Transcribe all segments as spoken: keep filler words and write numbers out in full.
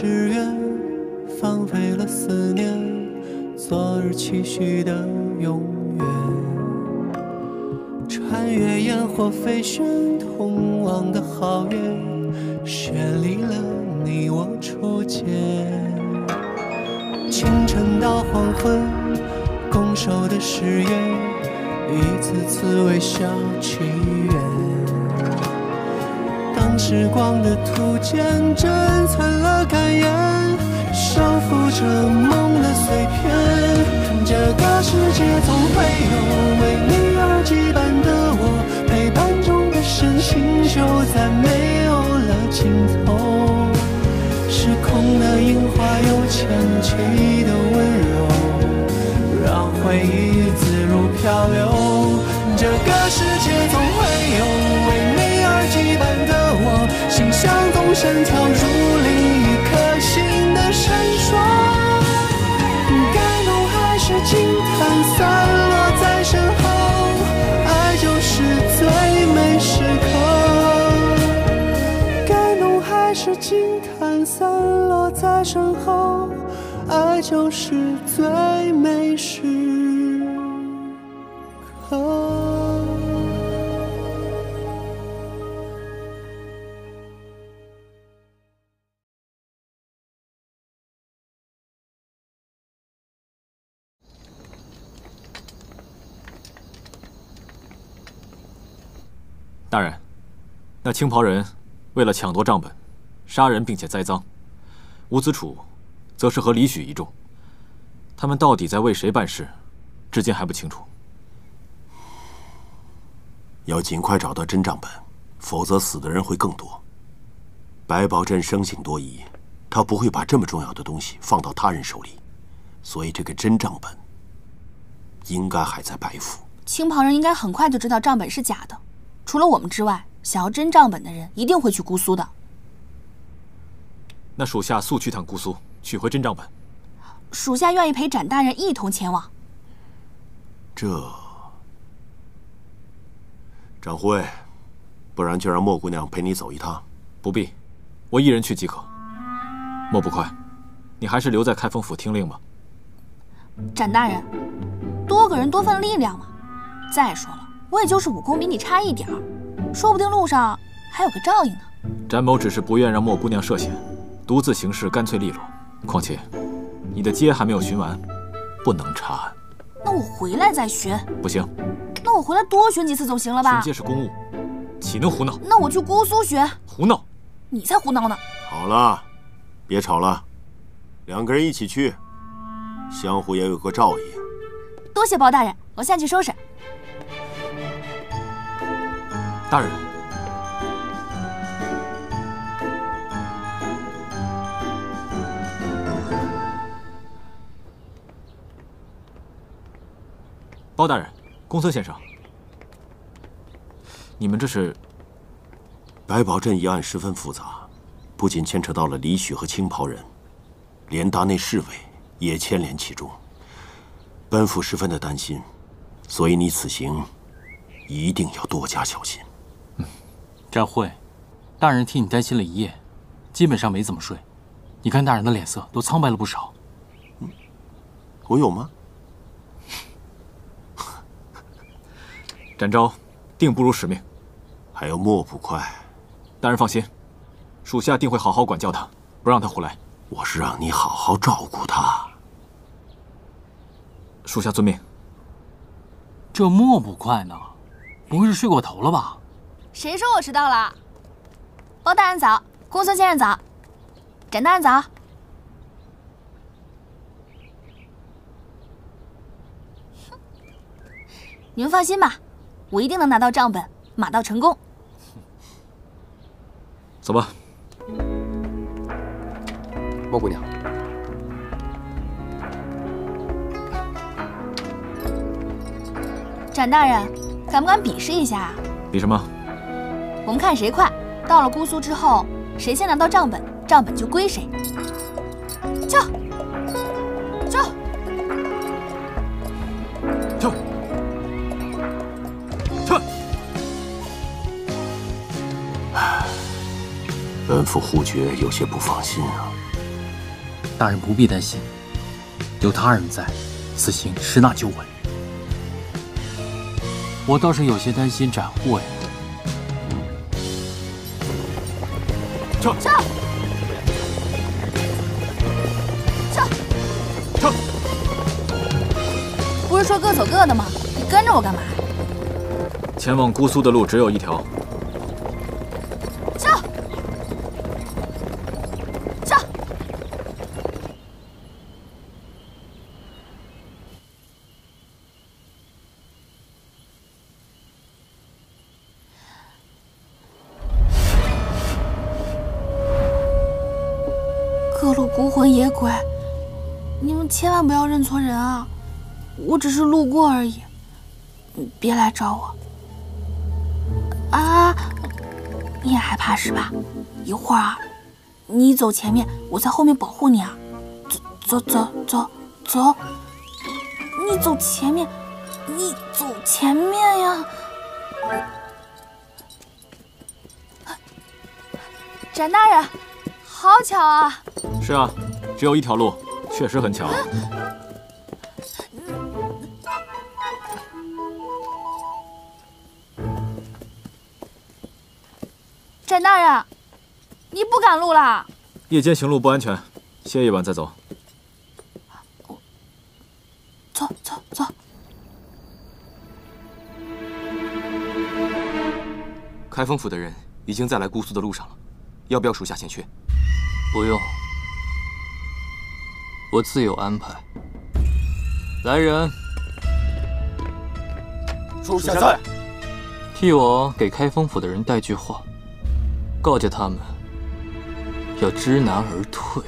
誓愿，放飞了思念，昨日期许的永远。穿越烟火飞旋，通往的好远，绚丽了你我初见。清晨到黄昏，拱手的誓言，一次次微笑祈愿。当时光的图鉴珍藏了感言，收复着梦的碎片。这个世界总会有为你而羁绊的我，陪伴中的深情就再没有了尽头。时空的樱花有前期的温柔，让回忆自如漂流。这个世界总会有为你而羁绊的我，心像纵身跳入另一颗心的闪烁。感动还是惊叹散落在身后，爱就是最美时刻。感动还是惊叹散落在身后，爱就是最美时刻。 大人，那青袍人为了抢夺账本，杀人并且栽赃；吴子楚则是和李许一众。他们到底在为谁办事，至今还不清楚。 要尽快找到真账本，否则死的人会更多。白宝镇生性多疑，他不会把这么重要的东西放到他人手里，所以这个真账本应该还在白府。 青袍人应该很快就知道账本是假的。除了我们之外，想要真账本的人一定会去姑苏的。 那属下速去趟姑苏，取回真账本。 属下愿意陪展大人一同前往。 这，展护卫，不然就让莫姑娘陪你走一趟。 不必，我一人去即可。莫不快，你还是留在开封府听令吧。 展大人，多个人多份力量嘛。再说了，我也就是武功比你差一点儿，说不定路上还有个照应呢。 展某只是不愿让莫姑娘涉险，独自行事干脆利落。况且，你的街还没有巡完，不能查案。 那我回来再巡。 不行。 那我回来多巡几次总行了吧？ 巡街是公务，岂能胡闹？ 那我去姑苏巡。 胡闹！ 你才胡闹呢！ 好了，别吵了，两个人一起去，相互也有个照应。 多谢包大人，我下去收拾。 大人，包大人，公孙先生，你们这是？ 白宝镇一案十分复杂，不仅牵扯到了李许和青袍人，连大内侍卫也牵连其中。本府十分的担心，所以你此行一定要多加小心。 嗯，展护卫，大人替你担心了一夜，基本上没怎么睡。你看大人的脸色都苍白了不少。 嗯，我有吗？ 展昭定不辱使命。 还有莫不快。 大人放心，属下定会好好管教他，不让他胡来。 我是让你好好照顾他。 属下遵命。 这莫不快呢？不会是睡过头了吧？ 谁说我迟到了？包大人早，公孙先生早，展大人早。你们放心吧，我一定能拿到账本，马到成功。 走吧。 莫姑娘， 展大人，敢不敢比试一下啊？ 比什么？ 我们看谁快。到了姑苏之后，谁先拿到账本，账本就归谁。跳，跳， 跳，跳！ 本府忽觉有些不放心啊。 大人不必担心，有他人在，此行十拿九稳。我倒是有些担心斩获呀。 撤！ 撤！撤！ 撤！ 不是说各走各的吗？你跟着我干嘛？ 前往姑苏的路只有一条。 撤！撤！各路孤魂野鬼，你们千万不要认错人啊！我只是路过而已，别来找我。啊，你也害怕是吧？一会儿啊，你走前面，我在后面保护你啊。走走走走走，你走前面，你走前面呀！展大人，好巧啊！ 是啊，只有一条路，确实很巧。 展大人，你不赶路啦？ 夜间行路不安全，歇一晚再走。 走走走。 开封府的人已经在来姑苏的路上了，要不要属下先去？ 不用，我自有安排。来人， 属下在。 替我给开封府的人带句话，告诫他们要知难而退。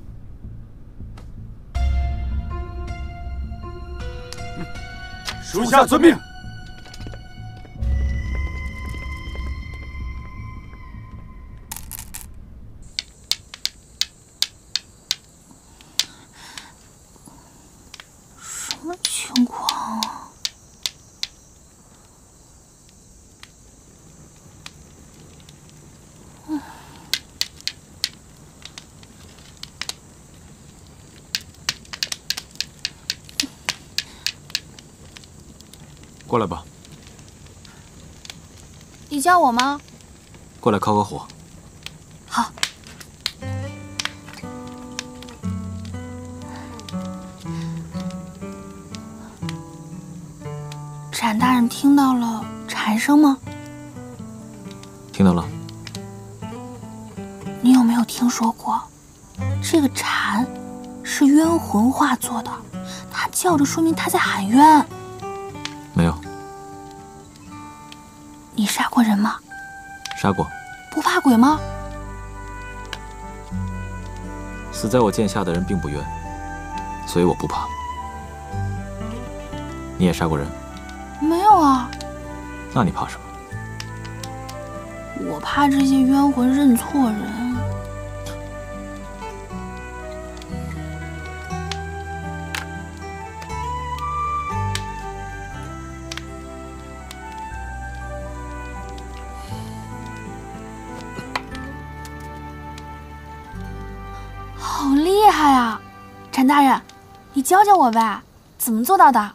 属下遵命。 什么情况啊？嗯。 过来吧。 你叫我吗？ 过来烤个火。 好。展大人听到了蝉声吗？ 听到了。 你有没有听说过，这个蝉是冤魂化作的？它叫着，说明它在喊冤。 没有。 你杀过人吗？ 杀过。 不怕鬼吗？ 死在我剑下的人并不冤，所以我不怕。你也杀过人？ 没有啊。 那你怕什么？ 我怕这些冤魂认错人。好厉害啊！展大人，你教教我呗，怎么做到的？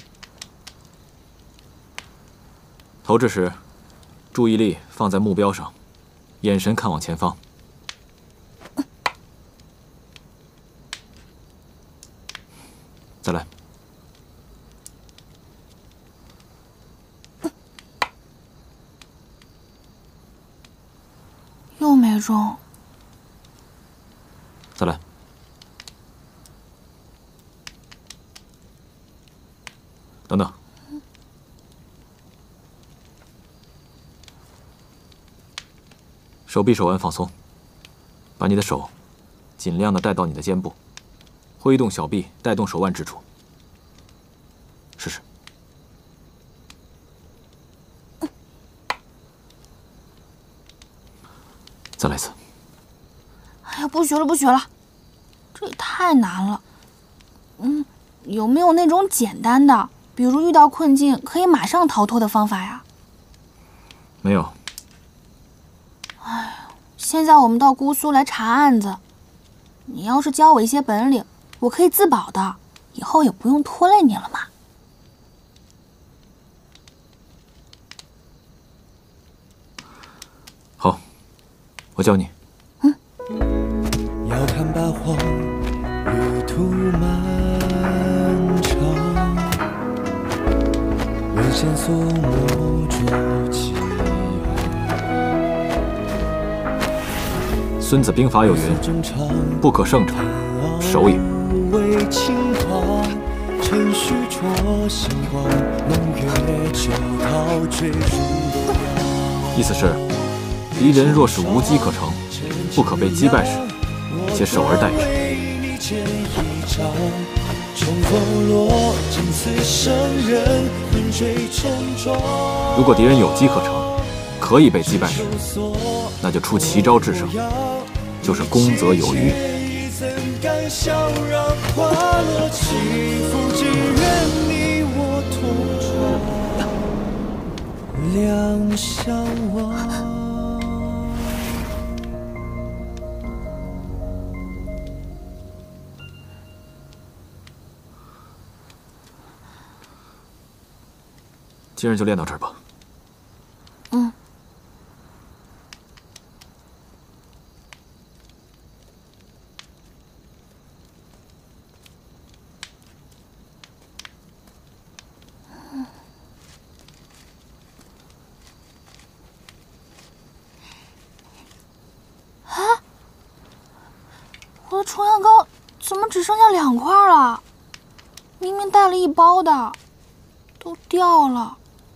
投掷时，注意力放在目标上，眼神看往前方。再来。 又没中。 再来。等等。手臂手腕放松，把你的手尽量的带到你的肩部，挥动小臂带动手腕之处。试试。再来一次。 哎呀，不学了，不学了，这也太难了。嗯，有没有那种简单的，比如遇到困境可以马上逃脱的方法呀？ 没有。 哎呀，现在我们到姑苏来查案子， 你要是教我一些本领，我可以自保的，以后也不用拖累你了嘛。 好，我教你。 嗯。 遥看八荒，旅途漫长，愿线索莫捉起。 孙子兵法有云：不可胜者，守也。意思是，敌人若是无机可乘，不可被击败时，且守而待之。如果敌人有机可乘，可以被击败时，那就出奇招制胜，就是攻则有余。 两相望。 今儿就练到这儿吧。 嗯。啊！我的重阳糕怎么只剩下两块了？明明带了一包的，都掉了。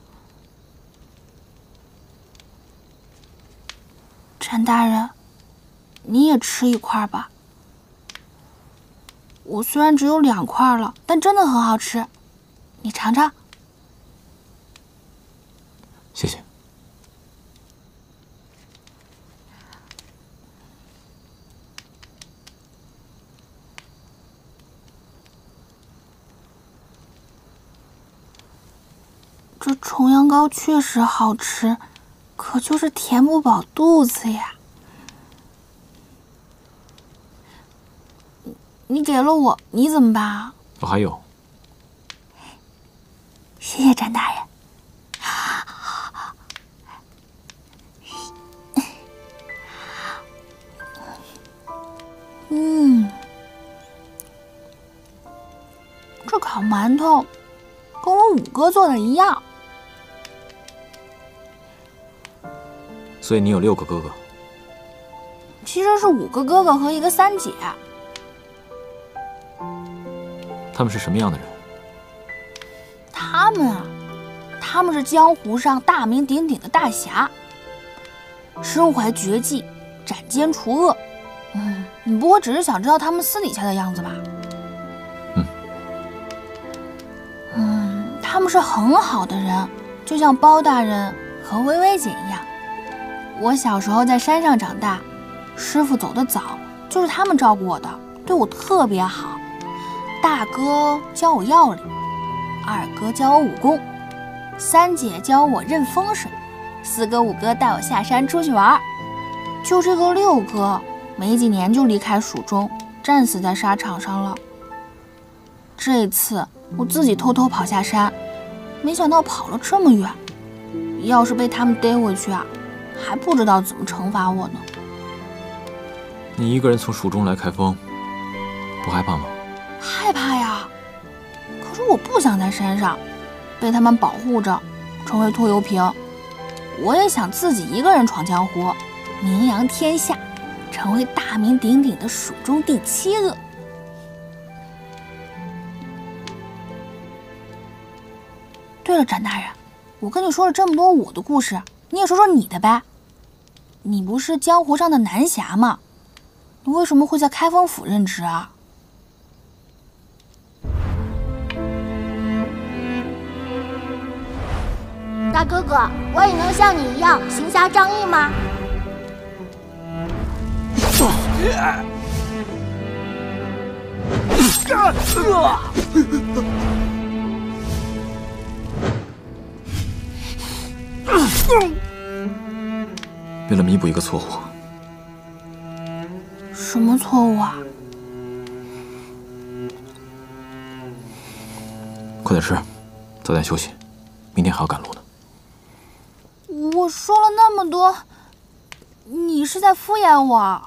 陈大人，你也吃一块吧。我虽然只有两块了，但真的很好吃，你尝尝。 谢谢。这重阳糕确实好吃，可就是填不饱肚子呀。你给了我，你怎么办啊？我还有。谢谢詹大人。嗯，这烤馒头跟我五哥做的一样。 所以你有六个哥哥？ 其实是五个哥哥和一个三姐。 他们是什么样的人？ 他们啊，他们是江湖上大名鼎鼎的大侠，身怀绝技，斩奸除恶。嗯，你不会只是想知道他们私底下的样子吧？ 嗯。 嗯，他们是很好的人，就像包大人和薇薇姐一样。我小时候在山上长大，师傅走得早，就是他们照顾我的，对我特别好。大哥教我药理，二哥教我武功，三姐教我认风水，四哥五哥带我下山出去玩。就这个六哥，没几年就离开蜀中，战死在沙场上了。这次我自己偷偷跑下山，没想到跑了这么远，要是被他们逮回去啊，还不知道怎么惩罚我呢。 你一个人从蜀中来开封，不害怕吗？ 害怕呀，可是我不想在山上被他们保护着，成为拖油瓶。我也想自己一个人闯江湖，名扬天下，成为大名鼎鼎的蜀中第七个。对了，展大人，我跟你说了这么多我的故事，你也说说你的呗。你不是江湖上的南侠吗？你为什么会在开封府任职啊？ 大哥哥，我也能像你一样行侠仗义吗？ 为了弥补一个错误。 什么错误啊？ 快点吃，早点休息，明天还要赶路呢。 我说了那么多，你是在敷衍我。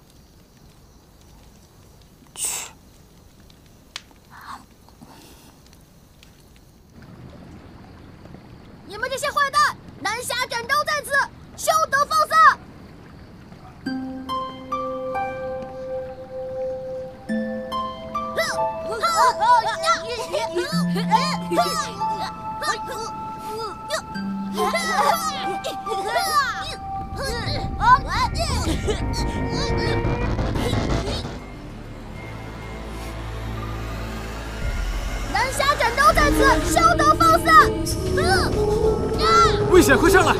去。 你们这些坏蛋，南侠斩招在此，休得放肆！南侠斩招在此，休得放肆！ 危险，快上来！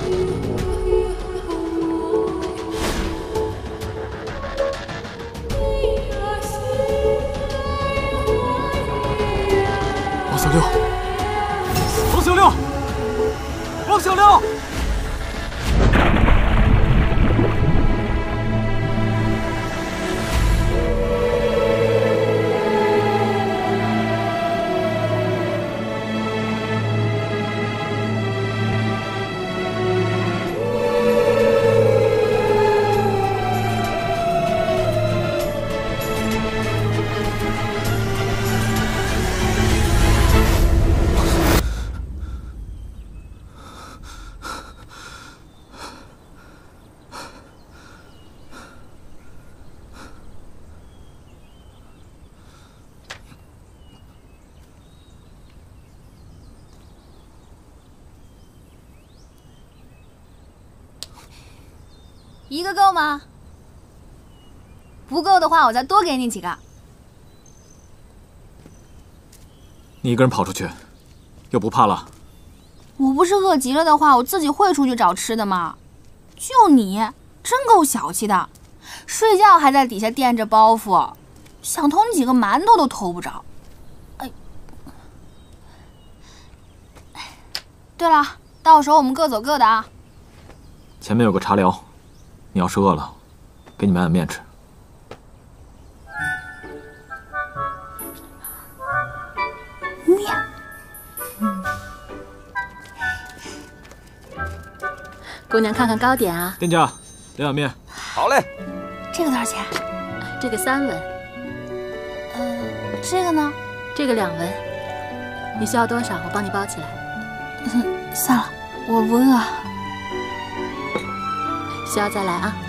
王小六，王小六，王小六！ 一个够吗？不够的话，我再多给你几个。 你一个人跑出去，又不怕了？ 我不是饿极了的话，我自己会出去找吃的吗？就你，真够小气的，睡觉还在底下垫着包袱，想偷你几个馒头都偷不着。哎，对了，到时候我们各走各的啊。 前面有个茶寮，你要是饿了，给你买碗面吃。 面。 嗯。姑娘，看看糕点啊。 店家，两碗面。 好嘞。 这个多少钱？ 这个三文。 呃，这个呢？ 这个两文。你需要多少？我帮你包起来。 嗯，算了，我不饿。 需要再来啊。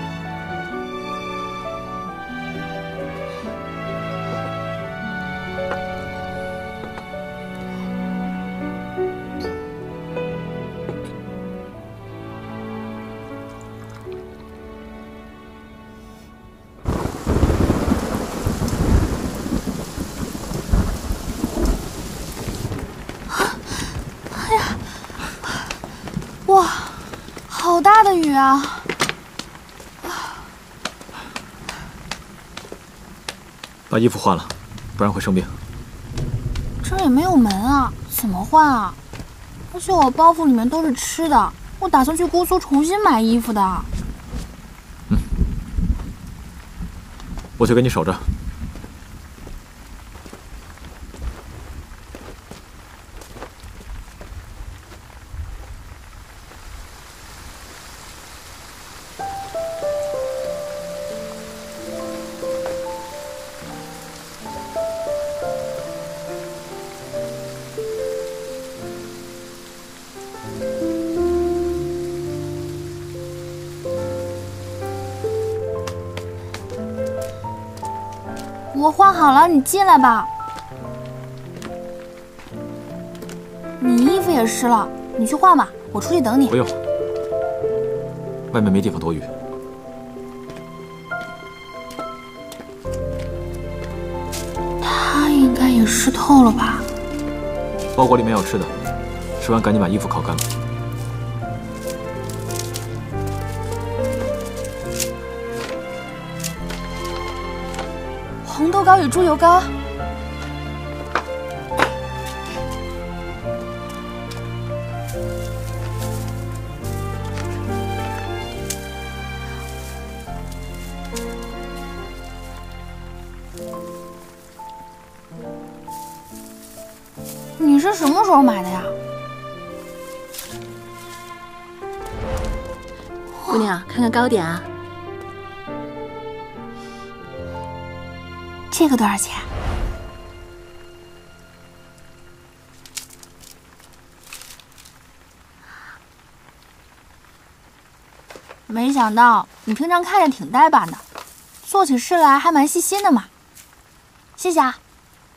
哇，好大的雨啊！ 把衣服换了，不然会生病。 这也没有门啊，怎么换啊？而且我包袱里面都是吃的，我打算去姑苏重新买衣服的。 嗯，我去给你守着。 我换好了，你进来吧。你衣服也湿了，你去换吧，我出去等你。 不用，外面没地方躲雨。 它应该也湿透了吧？ 包裹里面有吃的，吃完赶紧把衣服烤干了。 红豆糕与猪油糕。 你是什么时候买的呀？ 姑娘，看看糕点啊。 这个多少钱？没想到你平常看着挺呆板的，做起事来还蛮细心的嘛。谢谢啊。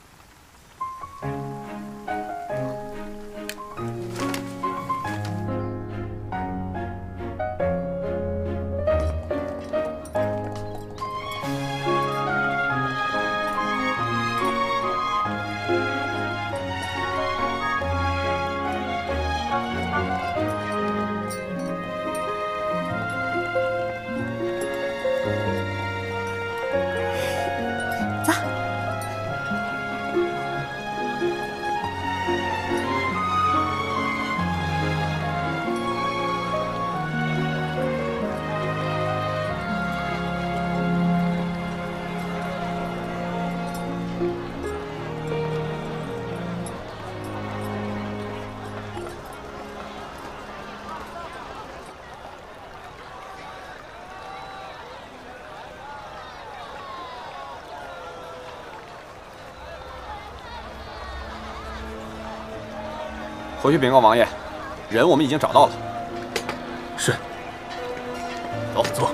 回去禀告王爷，人我们已经找到了。 是。 走走。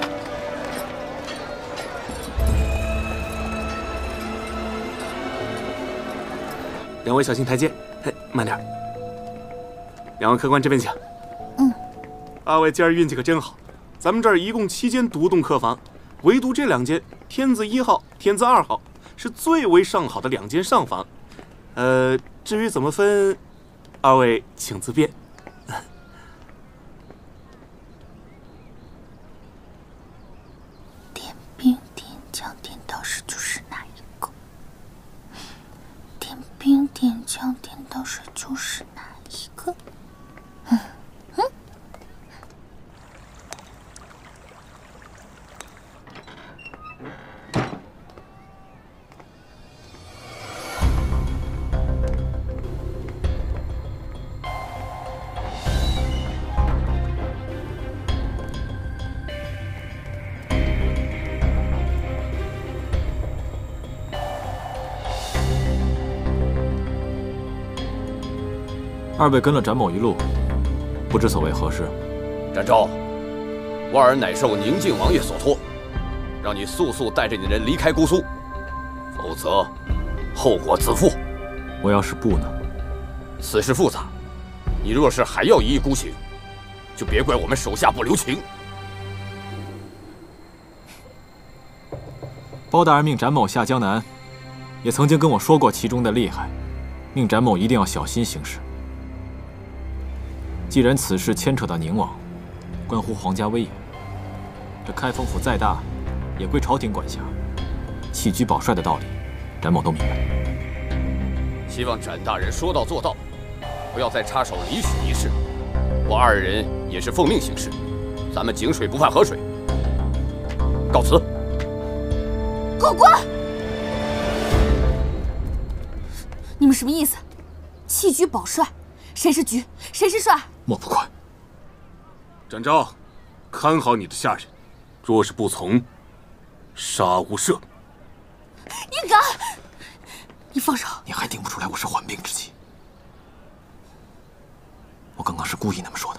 两位小心台阶，嘿，慢点。两位客官这边请。 嗯。 二位今儿运气可真好，咱们这儿一共七间独栋客房，唯独这两间天字一号、天字二号是最为上好的两间上房。呃，至于怎么分，二位请自便。 点兵点将点到十就是哪一个？点兵点将点到十就是哪一个？嗯嗯。 二位跟了展某一路，不知所谓何事？ 展昭，万儿乃受宁靖王爷所托，让你速速带着你的人离开姑苏，否则后果自负。 我要是不呢？ 此事复杂，你若是还要一意孤行，就别怪我们手下不留情。 包大人命展某下江南，也曾经跟我说过其中的厉害，命展某一定要小心行事。既然此事牵扯到宁王，关乎皇家威严，这开封府再大，也归朝廷管辖。弃车保帅的道理，展某都明白。 希望展大人说到做到，不要再插手李许一事。我二人也是奉命行事，咱们井水不犯河水。告辞。 客官，你们什么意思？弃车保帅，谁是局，谁是帅？ 莫不快！ 展昭，看好你的下人，若是不从，杀无赦。 你敢！你放手！ 你还听不出来我是缓兵之计？我刚刚是故意那么说的。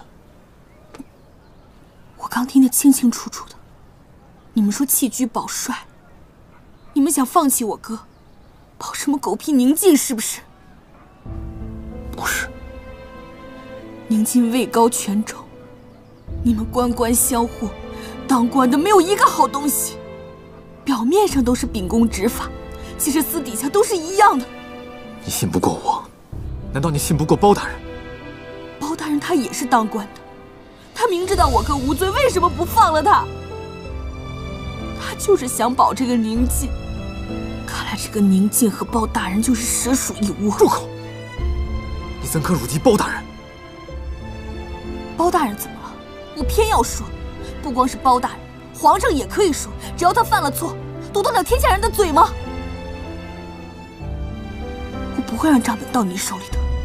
我刚听得清清楚楚的。你们说弃车保帅，你们想放弃我哥，保什么狗屁宁静是不是？ 不是。 宁静位高权重，你们官官相护，当官的没有一个好东西。表面上都是秉公执法，其实私底下都是一样的。 你信不过我，难道你信不过包大人？ 包大人他也是当官的，他明知道我哥无罪，为什么不放了他？他就是想保这个宁静。看来这个宁静和包大人就是实属一窝。 住口！你怎可辱及包大人？ 包大人怎么了？我偏要说，不光是包大人，皇上也可以说，只要他犯了错，堵得了天下人的嘴吗？我不会让账本到你手里的。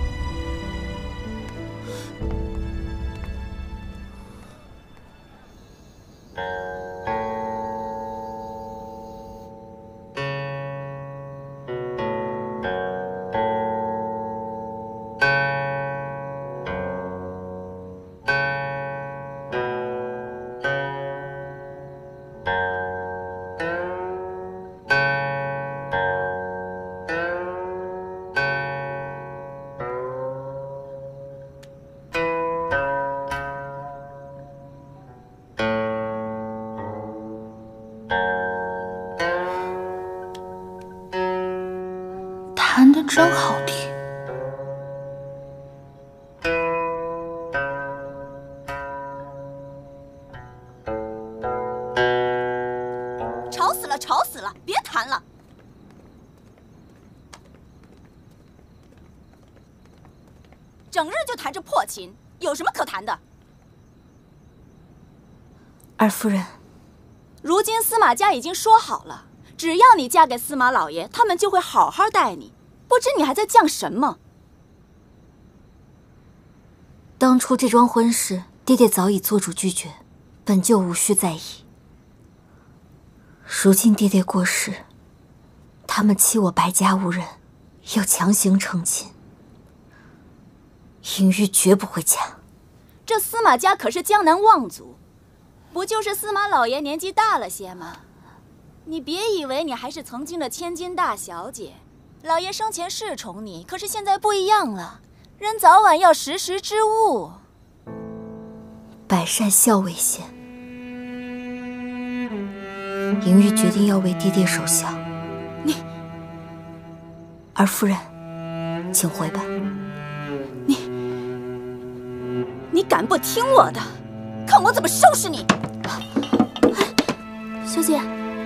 真好听。 吵死了，吵死了！别弹了。整日就弹这破琴，有什么可弹的？ 二夫人， 如今司马家已经说好了，只要你嫁给司马老爷，他们就会好好待你。不知你还在犟什么？ 当初这桩婚事，爹爹早已做主拒绝，本就无需在意。如今爹爹过世，他们欺我白家无人，要强行成亲，尹玉绝不会嫁。 这司马家可是江南望族，不就是司马老爷年纪大了些吗？你别以为你还是曾经的千金大小姐，老爷生前是宠你，可是现在不一样了，人早晚要时时之物。 百善孝为先，尹玉决定要为爹爹守孝。 你， 二夫人，请回吧。 你，你敢不听我的，看我怎么收拾你！ 小姐，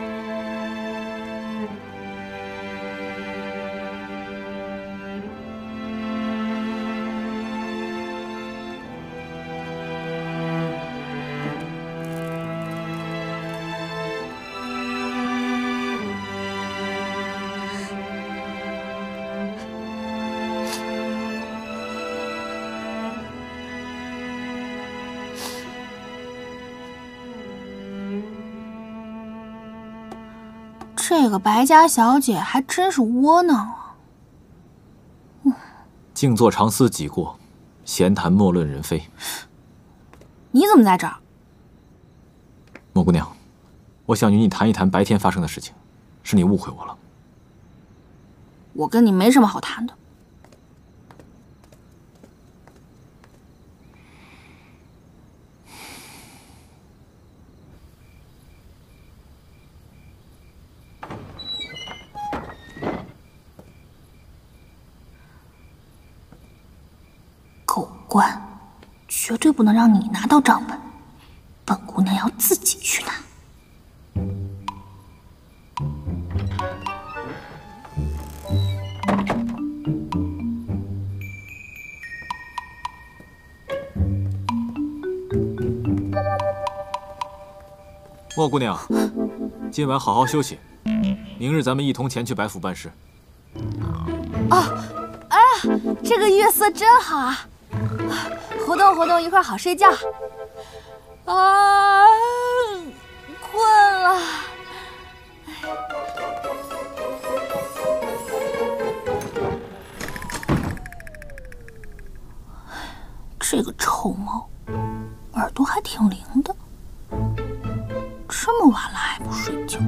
这个白家小姐还真是窝囊啊！ 嗯，静坐常思己过，闲谈莫论人非。 你怎么在这儿？ 莫姑娘，我想与你谈一谈白天发生的事情，是你误会我了。 我跟你没什么好谈的。狗官，绝对不能让你拿到账本，本姑娘要自己去拿。 莫姑娘，今晚好好休息，明日咱们一同前去白府办事。 哦，哎呀，这个月色真好啊！活动活动，一会儿好睡觉。啊，困了。这个臭猫，耳朵还挺灵的，这么晚了还不睡觉，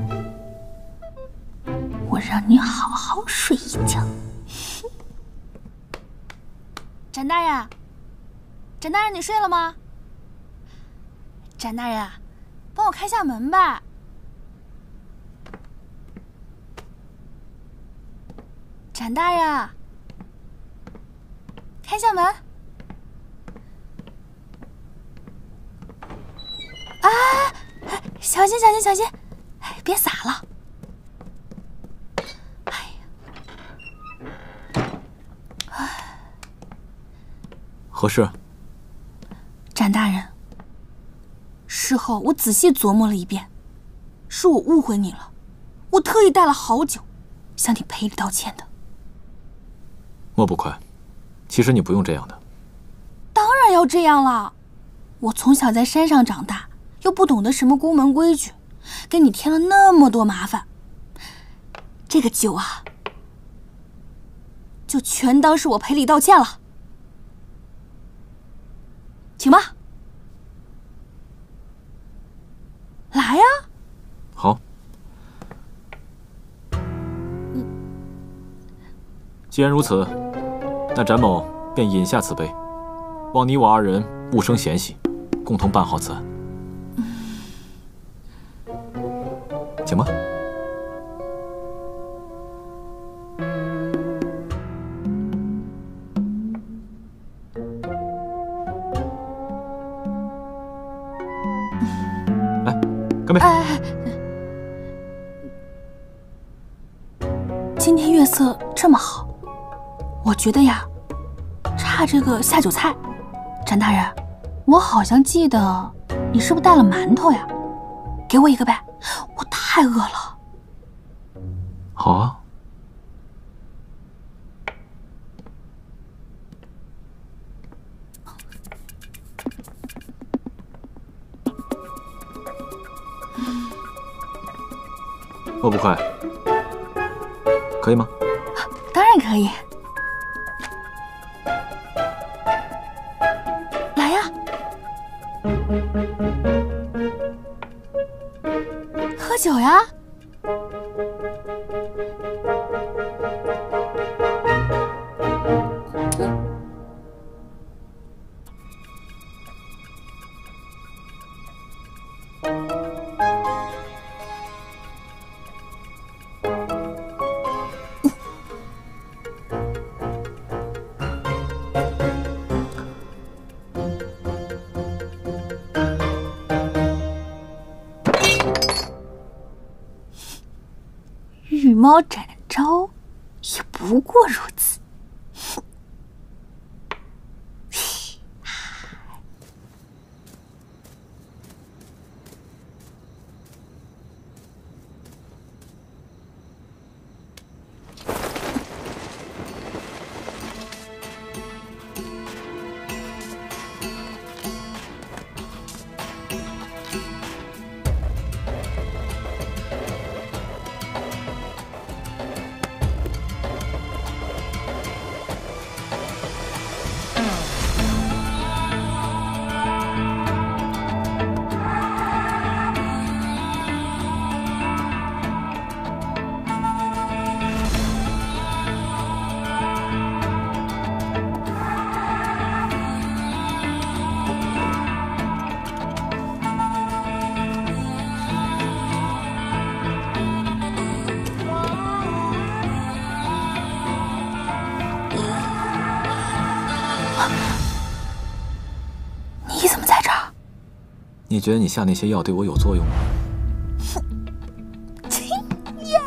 我让你好好睡一觉。展大人，展大人，你睡了吗？展大人，帮我开下门吧。展大人，开下门。啊！小心，小心，小心！哎，别洒了。哎呀，哎。 何事？ 展大人，事后我仔细琢磨了一遍，是我误会你了，我特意带了好酒，向你赔礼道歉的。 莫不快，其实你不用这样的。 当然要这样了，我从小在山上长大，又不懂得什么宫门规矩，给你添了那么多麻烦，这个酒啊，就全当是我赔礼道歉了。请吧，来呀！ 好。既然如此，那展某便饮下此杯，望你我二人勿生嫌隙，共同办好此案。请吧。 妹。 哎，今天月色这么好，我觉得呀，差这个下酒菜。展大人，我好像记得你是不是带了馒头呀？给我一个呗，我太饿了。 好啊。饿不快，可以吗？ 当然可以。来呀，喝酒呀！羽毛展昭，也不过如此。你怎么在这儿？ 你觉得你下那些药对我有作用吗？ 亲呀！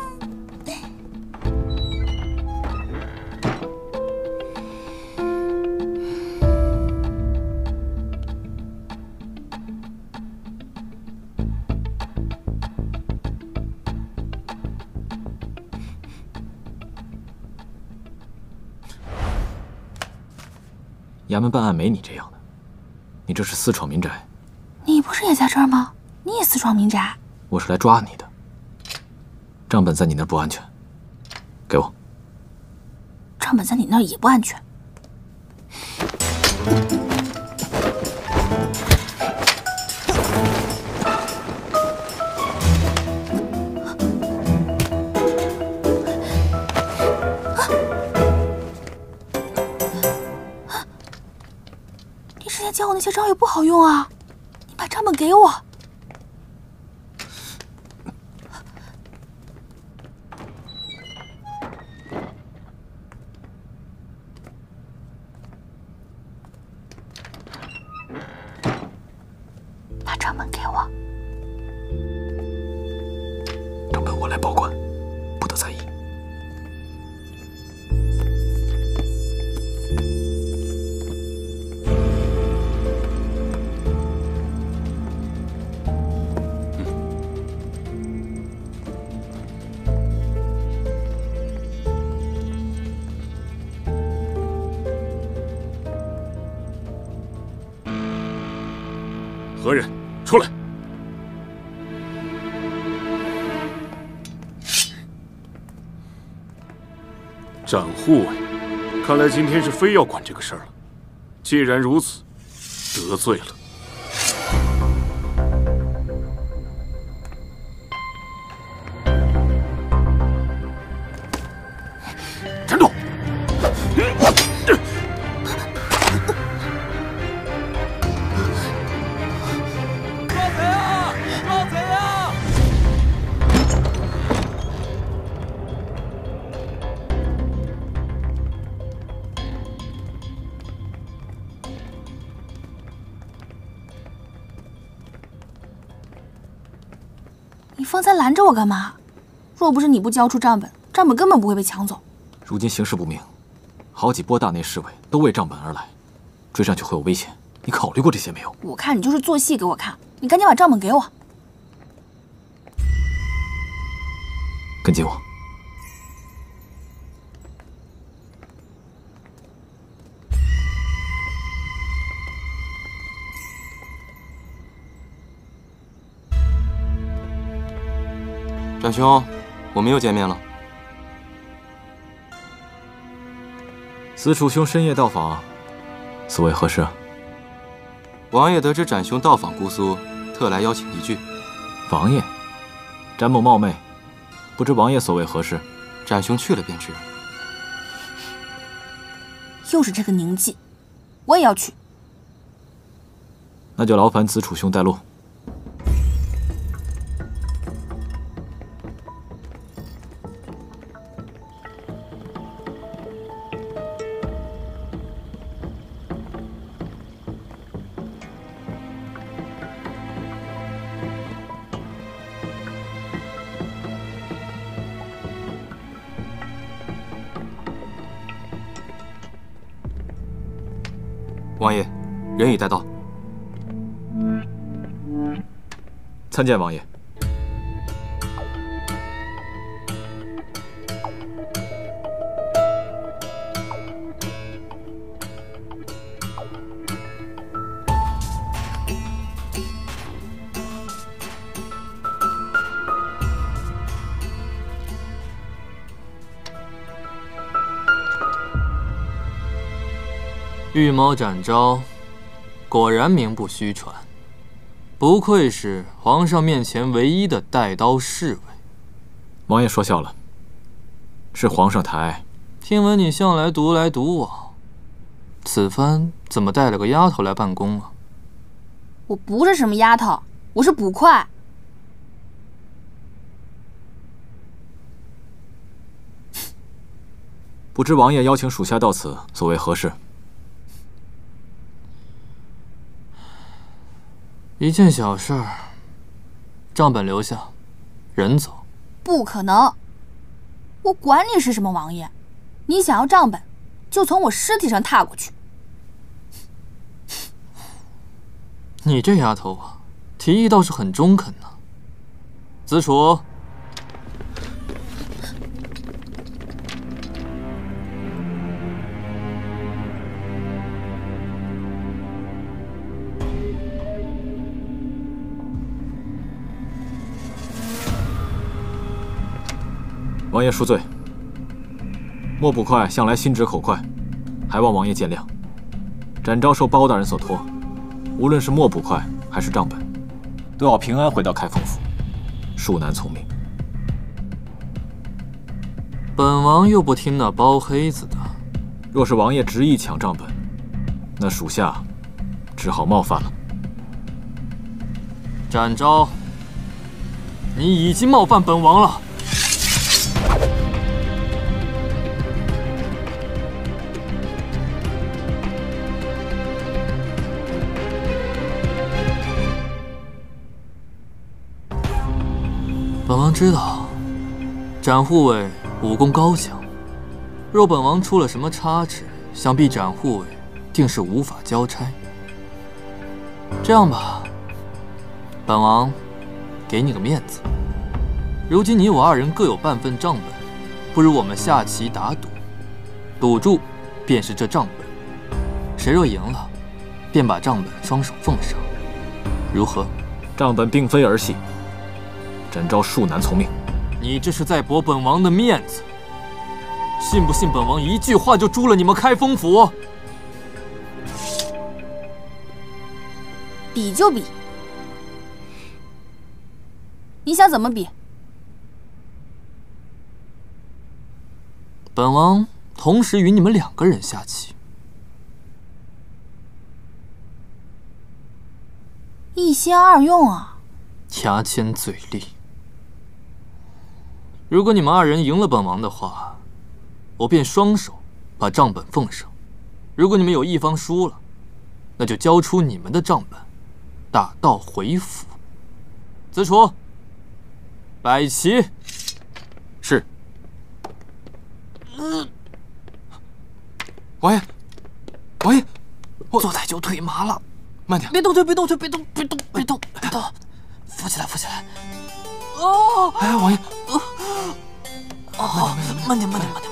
衙门办案没你这样的，你这是私闯民宅。 你不是也在这儿吗？你也私闯民宅？ 我是来抓你的。账本在你那儿不安全，给我。 账本在你那儿也不安全。你之前教我那些招也不好用啊！你把账本给我。把账本给我。 账本我来保管，不得在意。 何人？出来！展护卫，看来今天是非要管这个事儿了。既然如此，得罪了。站住！ 你方才拦着我干嘛？若不是你不交出账本，账本根本不会被抢走。 如今形势不明，好几波大内侍卫都为账本而来，追上去会有危险。你考虑过这些没有？ 我看你就是做戏给我看。你赶紧把账本给我。 跟紧我。 展兄，我们又见面了。 子楚兄深夜到访，所谓何事？ 王爷得知展兄到访姑苏，特来邀请一聚。 王爷，展某冒昧，不知王爷所谓何事？ 展兄去了便知。 又是这个宁季，我也要去。 那就劳烦子楚兄带路。 王爷，人已带到。 参见王爷。 御猫展昭，果然名不虚传，不愧是皇上面前唯一的带刀侍卫。 王爷说笑了，是皇上抬爱。 听闻你向来独来独往，此番怎么带了个丫头来办公啊？ 我不是什么丫头，我是捕快。 不知王爷邀请属下到此，所为何事？ 一件小事儿，账本留下，人走。 不可能！我管你是什么王爷，你想要账本，就从我尸体上踏过去。 你这丫头啊，提议倒是很中肯呢。子楚， 王爷恕罪，莫捕快向来心直口快，还望王爷见谅。展昭受包大人所托，无论是莫捕快还是账本，都要平安回到开封府，恕难从命。 本王又不听那包黑子的。 若是王爷执意抢账本，那属下只好冒犯了。 展昭，你已经冒犯本王了。本王知道，展护卫武功高强，若本王出了什么差池，想必展护卫定是无法交差。这样吧，本王给你个面子。如今你我二人各有半份账本，不如我们下棋打赌，赌注便是这账本，谁若赢了，便把账本双手奉上，如何？ 账本并非儿戏。展昭恕难从命。 你这是在驳本王的面子，信不信本王一句话就诛了你们开封府？ 比就比，你想怎么比？ 本王同时与你们两个人下棋， 一心二用啊！ 牙尖嘴利。如果你们二人赢了本王的话，我便双手把账本奉上；如果你们有一方输了，那就交出你们的账本，打道回府。子楚， 摆齐。 是。 嗯。 王爷，王爷， 我坐太久腿麻了， 慢点。 别动腿，别动腿，别动，别动，别动，别动，扶起来，扶起来。哦。 哎，王爷。 哦，慢点，慢点，慢点，慢点。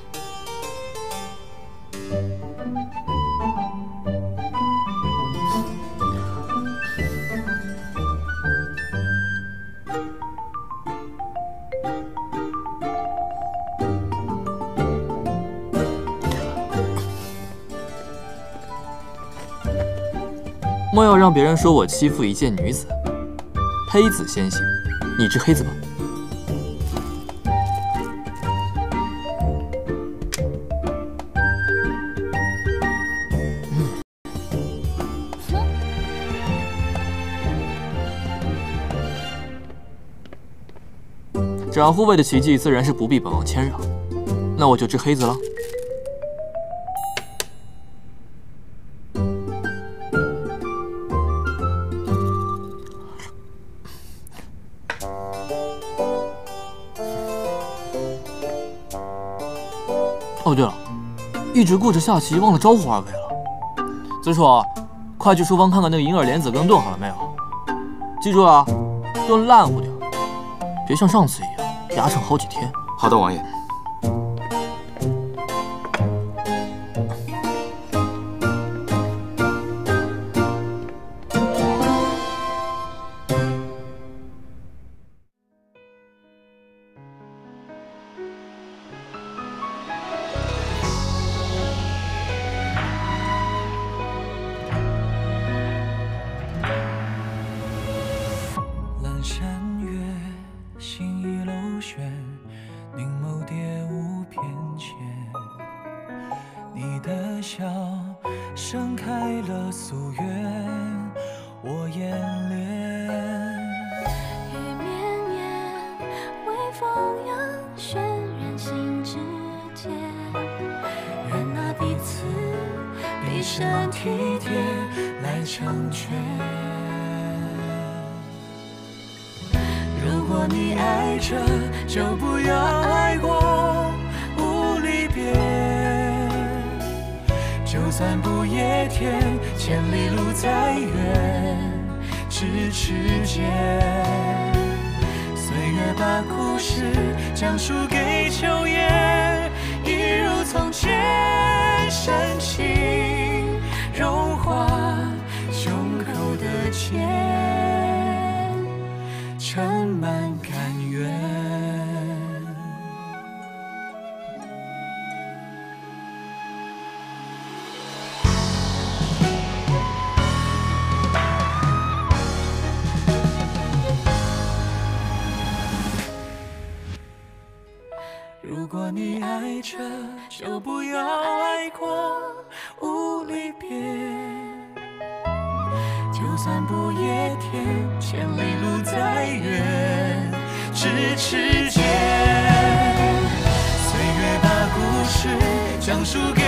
莫要让别人说我欺负一介女子。黑子先行，你吃黑子吧。长护卫的奇迹自然是不必本王谦让，那我就吃黑子了。哦，对了，一直顾着下棋，忘了招呼二位了。子楚，快去书房看看那个银耳莲子羹炖好了没有？记住了，炖烂乎点，别像上次一样牙疼好几天。 好的，王爷。 如果你爱着，就不要爱过无离别。就算不夜天，千里路再远，咫尺间。岁月把故事讲述给